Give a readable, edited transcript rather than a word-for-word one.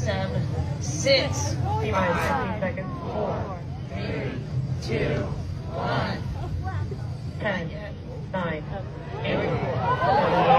7, 6, 5 seconds, 4, 3, 2, 1, 10, 9, 8, 7,